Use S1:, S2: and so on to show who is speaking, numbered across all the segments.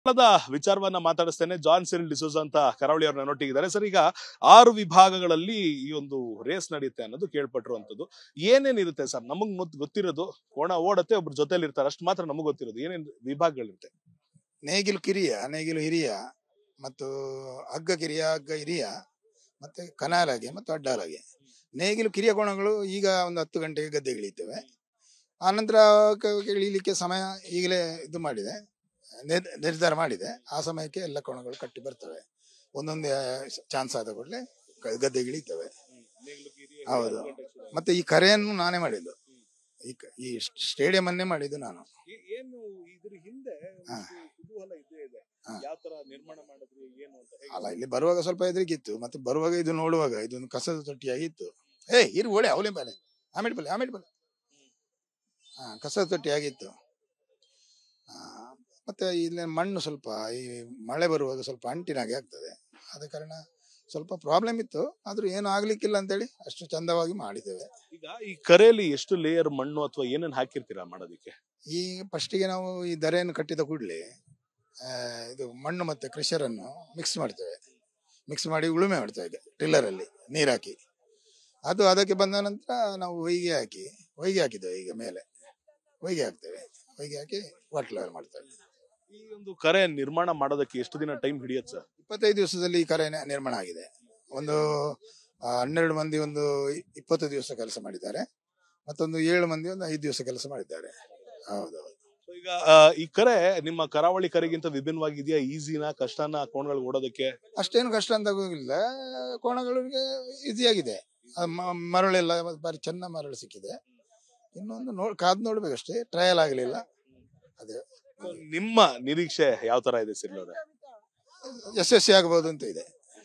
S1: ವಿಚಾರವನ್ನ ಮಾತಾಡಿಸ್ತೇನೆ. John Cyril D'Souza ಅಂತ ಕರಾವಳಿ ಅವ್ರನ್ನ ನೊಟ್ಟಿಗಿದ್ದಾರೆ. ಸರ್, ಈಗ 6 ವಿಭಾಗಗಳಲ್ಲಿ ಈ ಒಂದು ರೇಸ್ ನಡೆಯುತ್ತೆ ಅನ್ನೋದು ಕೇಳ್ಪಟ್ಟಿರುವಂತದ್ದು. ಏನೇನಿರುತ್ತೆ ಸರ್? ನಮಗ್ ಗೊತ್ತಿರೋದು ಕೋಣ ಓಡತ್ತೆ, ಒಬ್ರು ಜೊತೆಲಿ ಇರ್ತಾರೆ, ಅಷ್ಟು ಮಾತ್ರ ನಮಗ್ ಗೊತ್ತಿರೋದು. ಏನೇನ್ ವಿಭಾಗಗಳಿರುತ್ತೆ?
S2: ನೇಗಿಲು ಕಿರಿಯ, ನೇಗಿಲು ಹಿರಿಯ, ಮತ್ತು ಹಗ್ಗ ಕಿರಿಯ, ಹಗ್ಗ ಹಿರಿಯ, ಮತ್ತೆ ಕನಾಲಗೆ ಮತ್ತು ಅಡ್ಡಾಲಗೆ. ನೇಗಿಲು ಕಿರಿಯ ಕೋಣಗಳು ಈಗ ಒಂದು 10 ಗಂಟೆಗೆ ಗದ್ದೆಗಿಳಿತವೆ. ಆನಂತರ ಇಳಿಲಿಕ್ಕೆ ಸಮಯ ಈಗಲೇ ಇದು ಮಾಡಿದೆ, ನಿರ್ಧಾರ ಮಾಡಿದೆ. ಆ ಸಮಯಕ್ಕೆ ಎಲ್ಲ ಕೋಣಗಳು ಕಟ್ಟಿ ಬರ್ತವೆ. ಒಂದೊಂದೇ ಚಾನ್ಸ್ ಆದ ಕೂಡಲೇ ಗದ್ದೆಗಿಳಿತವೆ. ಹೌದು. ಮತ್ತೆ ಈ ಕರೆಯನ್ನು ನಾನೇ ಮಾಡಿದ್ದು, ಈ ಸ್ಟೇಡಿಯಂ ಅನ್ನೇ ಮಾಡಿದ್ದು ನಾನು. ಅಲ್ಲ, ಇಲ್ಲಿ ಬರುವಾಗ ಸ್ವಲ್ಪ ಹೆದರಿಕಿತ್ತು, ಮತ್ತೆ ಬರುವಾಗ ಇದು ನೋಡುವಾಗ ಇದೊಂದು ಕಸದ ತೊಟ್ಟಿಯಾಗಿತ್ತು. ಓಳೆ ಅವಳೆ ಬಲೆ ಆಮೇಲೆ ಬಲೆ ಕಸದ ತೊಟ್ಟಿಯಾಗಿತ್ತು. ಮತ್ತೆ ಇಲ್ಲಿ ಮಣ್ಣು ಸ್ವಲ್ಪ ಈ ಮಳೆ ಬರುವಾಗ ಸ್ವಲ್ಪ ಅಂಟಿನಾಗೆ ಆಗ್ತದೆ. ಆದ ಕಾರಣ ಸ್ವಲ್ಪ ಪ್ರಾಬ್ಲಮ್ ಇತ್ತು. ಆದ್ರೂ ಏನು ಆಗ್ಲಿಕ್ಕಿಲ್ಲ ಅಂತೇಳಿ ಅಷ್ಟು ಚಂದವಾಗಿ ಮಾಡಿದ್ದೇವೆ.
S1: ಈಗ ಈ ಕರೆಯಲ್ಲಿ ಎಷ್ಟು ಲೇಯರ್ ಮಣ್ಣು ಅಥವಾ ಏನೇನು ಹಾಕಿರ್ತೀರಾ ಮಾಡೋದಕ್ಕೆ?
S2: ಈ ಫಸ್ಟಿಗೆ ನಾವು ಈ ಧರೆಯನ್ನು ಕಟ್ಟಿದ ಕೂಡಲೇ ಇದು ಮಣ್ಣು ಮತ್ತೆ ಕ್ರಷರನ್ನು ಮಿಕ್ಸ್ ಮಾಡ್ತೇವೆ. ಮಿಕ್ಸ್ ಮಾಡಿ ಉಳುಮೆ ಮಾಡ್ತೇವೆ ಟಿಲ್ಲರ್ ಅಲ್ಲಿ ನೀರು ಹಾಕಿ. ಅದು ಅದಕ್ಕೆ ಬಂದ ನಂತರ ನಾವು ಹೊಯ್ಗೆ ಹಾಕಿದ್ದೇವೆ. ಈಗ ಮೇಲೆ ಹೊಯ್ಗೆ ಹಾಕ್ತೇವೆ. ಹೊಯ್ಗೆ ಹಾಕಿ ವಾಟರ್ ಲೆವೆಲ್ ಮಾಡ್ತೇವೆ.
S1: ಈ ಒಂದು ಕರೆ ನಿರ್ಮಾಣ ಮಾಡೋದಕ್ಕೆ ಎಷ್ಟು ದಿನ ಟೈಮ್ ಹಿಡಿಯುತ್ತೆ ಸರ್?
S2: 25 ದಿವಸದಲ್ಲಿ ಈ ಕರೆ ನಿರ್ಮಾಣ ಆಗಿದೆ. ಒಂದು 12 ಮಂದಿ ಒಂದು 20 ದಿವಸ ಕೆಲಸ ಮಾಡಿದ್ದಾರೆ. ಮತ್ತೊಂದು 7 ಮಂದಿ ಒಂದು 5 ದಿವಸ ಕೆಲಸ ಮಾಡಿದ್ದಾರೆ. ಹೌದೌದು.
S1: ಈಗ ಈ ಕರೆ ನಿಮ್ಮ ಕರಾವಳಿ ಕರೆಗಿಂತ ವಿಭಿನ್ನವಾಗಿದೆಯಾ? ಈಸಿನಾ, ಕಷ್ಟನಾ ಕೋಣಗಳು ಓಡೋದಕ್ಕೆ?
S2: ಅಷ್ಟೇನು ಕಷ್ಟ ಅಂತ ಹೋಗಿಲ್ಲ. ಕೋಣಗಳಿಗೆ ಈಸಿಯಾಗಿದೆ. ಮರಳೆಲ್ಲ ಬಾರಿ ಚೆನ್ನಾಗಿ ಮರಳು ಸಿಕ್ಕಿದೆ. ಇನ್ನೊಂದು ಕಾದ್ ನೋಡ್ಬೇಕಷ್ಟೇ, ಟ್ರಯಲ್ ಆಗ್ಲಿಲ್ಲ. ಅದೇ
S1: ನಿಮ್ಮ ನಿರೀಕ್ಷೆ ಯಾವ ತರ ಇದೆ ಸಿರ್ಲೋರೆ?
S2: ಯಶಸ್ವಿ ಆಗಬಹುದು ಅಂತ ಇದೆ.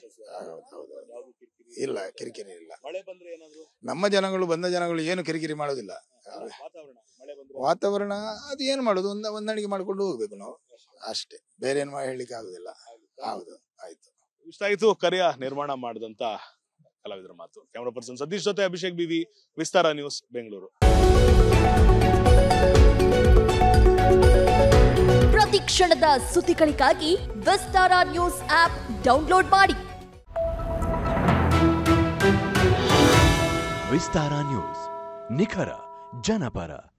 S2: ಇಲ್ಲ, ಕಿರಿಕಿರಿ ಇಲ್ಲ. ನಮ್ಮ ಜನಗಳು ಬಂದ ಜನಗಳು ಏನು ಕಿರಿಕಿರಿ ಮಾಡೋದಿಲ್ಲ. ವಾತಾವರಣ ಅದು ಏನು ಮಾಡೋದು, ಹೊಂದಾಣಿಕೆ ಮಾಡ್ಕೊಂಡು ಹೋಗ್ಬೇಕು ನಾವು ಅಷ್ಟೇ. ಬೇರೆ ಏನು ಹೇಳಲಿಕ್ಕೆ ಆಗುದಿಲ್ಲ. ಹೌದು, ಆಯ್ತು.
S1: ಇಷ್ಟ ಆಯ್ತು ಕರೆಯ ನಿರ್ಮಾಣ ಮಾಡಿದಂತ ಕಲಾವಿದರ ಮಾತು. ಕ್ಯಾಮರಾ ಪರ್ಸನ್ ಸತೀಶ್ ಜೊತೆ ಅಭಿಷೇಕ್ ಬಿವಿ, ವಿಸ್ತಾರ ನ್ಯೂಸ್, ಬೆಂಗಳೂರು.
S3: ಪ್ರತಿ ಕ್ಷಣದ ಸುದ್ದಿಗಳಿಗಾಗಿ ವಿಸ್ತಾರ ನ್ಯೂಸ್ ಆಪ್ ಡೌನ್ಲೋಡ್ ಮಾಡಿ.
S4: ವಿಸ್ತಾರ ನ್ಯೂಸ್, ನಿಖರ ಜನಪರ.